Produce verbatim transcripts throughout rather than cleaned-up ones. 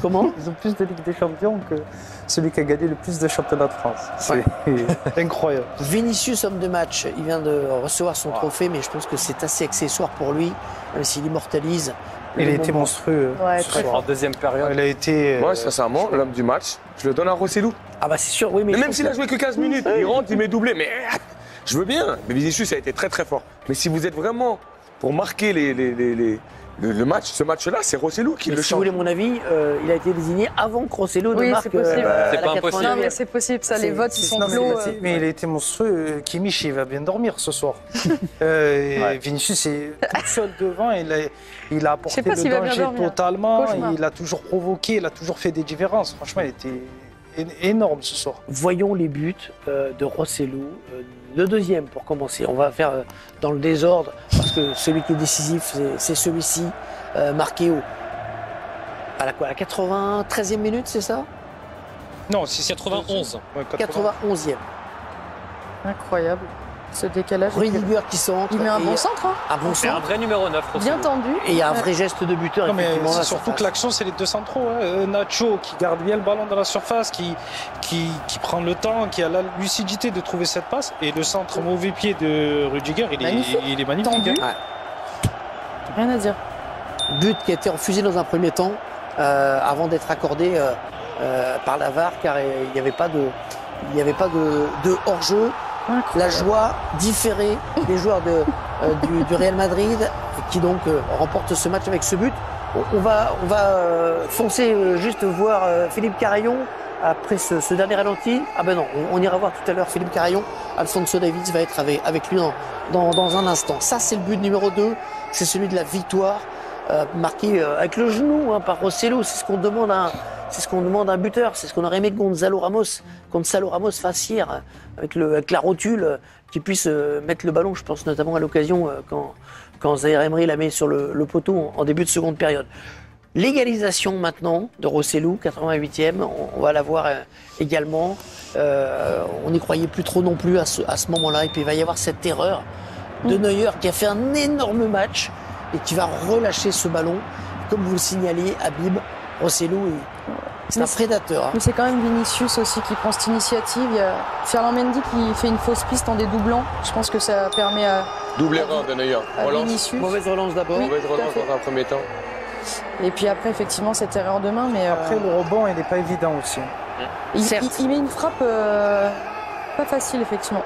Comment? Ils ont plus de Ligue des Champions que celui qui a gagné le plus de championnats de France. C'est ouais. incroyable. Vinicius, homme de match, il vient de recevoir son wow. trophée, mais je pense que c'est assez accessoire pour lui, même s'il immortalise. Il a été moment. monstrueux. Ouais, ce soir. En deuxième période. Il a été. Moi, sincèrement, l'homme du match, je le donne à Rossellou. Ah bah c'est sûr, oui, mais. mais même s'il a joué que quinze minutes, il rentre, il met doublé, mais je veux bien. Mais Vinicius a été très très fort. Mais si vous êtes vraiment pour marquer les, les, les, les, le, le match, ce match-là, c'est Rossellou qui mais le si change. Si vous voulez mon avis, euh, il a été désigné avant que Rossellou oui, ne marque. C'est possible. Euh, c'est pas impossible. Non, mais c'est possible. Ça, les votes, ils sont non, clos. Mais, euh... mais il a été monstrueux. Kimmich, il va bien dormir ce soir. euh, ouais. Vinicius est tout seul devant. Il a, il a apporté le si danger totalement. Il a toujours provoqué. Il a toujours fait des différences. Franchement, il était énorme ce soir. Voyons les buts euh, de Rossellou. Euh, le deuxième, pour commencer. On va faire euh, dans le désordre, parce que celui qui est décisif, c'est celui-ci, euh, marqué au, à la, quoi, à la quatre-vingt-treizième minute, c'est ça? Non, c'est quatre-vingt-onze. Ouais, quatre-vingt-onzième. Incroyable. Ce décalage. Rudiger qui centre. Il met un bon centre. Hein. Un bon centre. Un vrai numéro neuf. Bien tendu. Et il y a un vrai geste de buteur. Non, mais c'est surtout que l'action, c'est les deux centraux. Hein. Nacho qui garde bien le ballon dans la surface, qui, qui, qui prend le temps, qui a la lucidité de trouver cette passe. Et le centre mauvais pied de Rudiger, il, magnifique. Est, il est magnifique. Hein. Ouais. Rien à dire. But qui a été refusé dans un premier temps, euh, avant d'être accordé euh, euh, par la V A R, car il n'y avait pas de, il n'y avait pas de, de hors-jeu. La joie différée des joueurs de, euh, du, du Real Madrid qui donc euh, remportent ce match avec ce but. On, on va, on va euh, foncer euh, juste voir euh, Philippe Carayon après ce, ce dernier ralenti. Ah ben non, on, on ira voir tout à l'heure Philippe Carayon. Alphonso Davies va être avec, avec lui dans, dans, dans un instant. Ça, c'est le but numéro deux. C'est celui de la victoire euh, marqué euh, avec le genou hein, par Rossellou. C'est ce qu'on demande à un... C'est ce qu'on demande à un buteur, c'est ce qu'on aurait aimé que Gonzalo Ramos, Gonzalo Ramos fasse hier, avec, le, avec la rotule, qu'il puisse euh, mettre le ballon, je pense notamment à l'occasion euh, quand, quand Zaïre Emery la met sur le, le poteau en, en début de seconde période. L'égalisation maintenant de Rossellou, quatre-vingt-huitième, on, on va la voir euh, également. Euh, on n'y croyait plus trop non plus à ce, à ce moment-là, et puis il va y avoir cette erreur de Neuer qui a fait un énorme match et qui va relâcher ce ballon, comme vous le signaliez, Habib. Rossellou, c'est un prédateur. Hein. Mais c'est quand même Vinicius aussi qui prend cette initiative. Il y a Ferland Mendy qui fait une fausse piste en dédoublant. Je pense que ça permet à. Double erreur de Neuer. Vinicius. Mauvaise relance d'abord. Oui, Mauvaise relance dans un premier temps. Et puis après, effectivement, cette erreur de main. Mais après, euh... le rebond, il n'est pas évident aussi. Il, il, il met une frappe euh, pas facile, effectivement.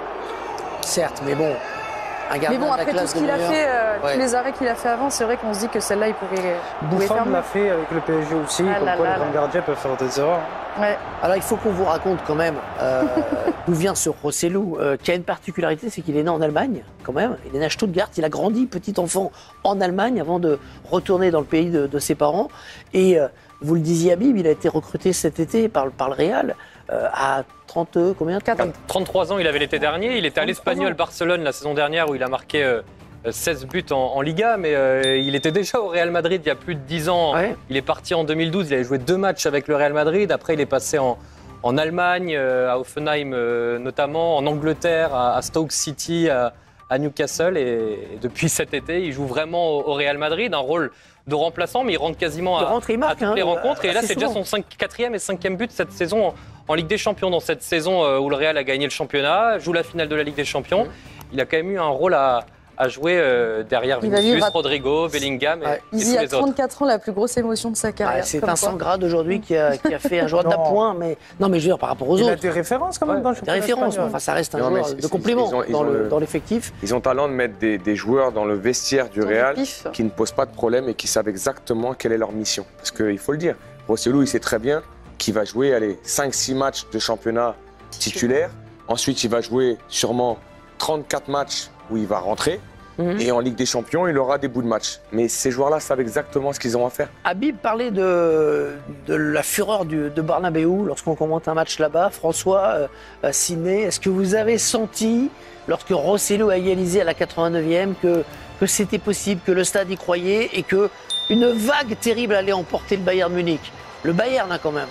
Certes, mais bon. Mais bon, après tout ce qu'il a fait, euh, ouais. tous les arrêts qu'il a fait avant, c'est vrai qu'on se dit que celle-là, il pourrait. Buffon l'a fait avec le P S G aussi, ah comme là quoi là les grands gardiens peuvent faire des erreurs. Ouais. Alors il faut qu'on vous raconte quand même euh, d'où vient ce Rossellou, euh, qui a une particularité, c'est qu'il est né en Allemagne, quand même. Il est né à Stuttgart, il a grandi petit enfant en Allemagne avant de retourner dans le pays de, de ses parents. Et euh, vous le disiez, Habib, il a été recruté cet été par, par le Real. Euh, à trente, combien trente-trois ans, il avait l'été dernier. Il était à l'Espagnol Barcelone la saison dernière où il a marqué euh, seize buts en, en Liga. Mais euh, il était déjà au Real Madrid il y a plus de dix ans. Ouais. Il est parti en deux mille douze. Il avait joué deux matchs avec le Real Madrid. Après, il est passé en, en Allemagne, euh, à Hoffenheim euh, notamment, en Angleterre, à, à Stoke City, à, à Newcastle. Et, et depuis cet été, il joue vraiment au, au Real Madrid. Un rôle de remplaçant, mais il rentre quasiment à, rentre, il marque, à toutes hein, les rencontres. Et là, c'est déjà son quatrième et cinquième but cette saison en, en Ligue des Champions. Dans cette saison où le Real a gagné le championnat, joue la finale de la Ligue des Champions. Mmh. Il a quand même eu un rôle à, à jouer euh, derrière Vinicius, à... Rodrigo, Bellingham et, ouais. et tous les autres. Il a trente-quatre ans, la plus grosse émotion de sa carrière. Ouais, c'est un sans grade aujourd'hui qui a, qui a fait un joueur d'appoint. Mais... Non, mais je veux dire, par rapport aux il autres. Il a des références quand même ouais. dans le championnat. Des références, mais enfin, ça reste un non, joueur de complément ils ont, ils dans, ont le, le, dans l'effectif. Ils ont talent de mettre des, des joueurs dans le vestiaire du Real qui ne posent pas de problème et qui savent exactement quelle est leur mission. Parce qu'il faut le dire, Rossellou, il sait très bien qu'il va jouer allez, cinq six matchs de championnat titulaire. Ensuite, il va jouer sûrement trente-quatre matchs où il va rentrer. Mmh. Et en Ligue des Champions, il aura des bouts de match. Mais ces joueurs-là savent exactement ce qu'ils ont à faire. Habib parlait de, de la fureur du, de Bernabéu lorsqu'on commente un match là-bas. François, euh, Ciné, est-ce que vous avez senti, lorsque Rossellou a égalisé à la quatre-vingt-neuvième, que, que c'était possible, que le stade y croyait et qu'une vague terrible allait emporter le Bayern Munich? Le Bayern, là, quand même.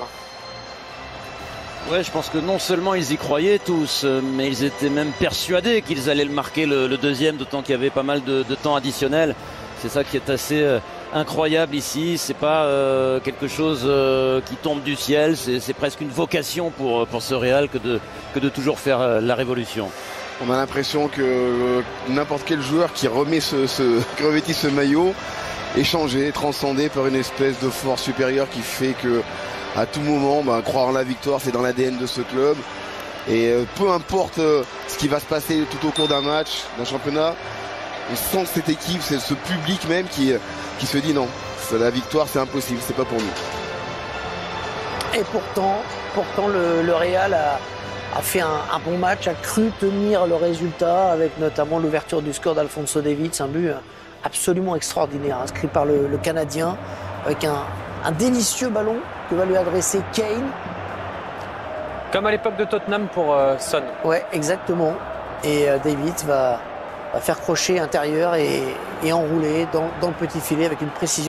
Ouais, je pense que non seulement ils y croyaient tous, mais ils étaient même persuadés qu'ils allaient le marquer le, le deuxième, d'autant qu'il y avait pas mal de, de temps additionnel. C'est ça qui est assez, incroyable ici. C'est pas euh, quelque chose euh, qui tombe du ciel. C'est presque une vocation pour, pour ce Real que de, que de toujours faire euh, la révolution. On a l'impression que euh, n'importe quel joueur qui remet ce, ce, qui revêtit ce maillot est changé, transcendé par une espèce de force supérieure qui fait que à tout moment, bah, croire en la victoire, c'est dans l'A D N de ce club. Et euh, peu importe euh, ce qui va se passer tout au cours d'un match, d'un championnat, on sent cette équipe, c'est ce public même qui, qui se dit non, la victoire c'est impossible, c'est pas pour nous. Et pourtant, pourtant le, le Real a, a fait un, un bon match, a cru tenir le résultat avec notamment l'ouverture du score d'Alphonso Davies, un but absolument extraordinaire, inscrit par le, le Canadien, avec un, un délicieux ballon que va lui adresser Kane. Comme à l'époque de Tottenham pour euh, Son. Ouais, exactement. Et euh, Davies va, va faire crochet intérieur et, et enrouler dans, dans le petit filet avec une précision.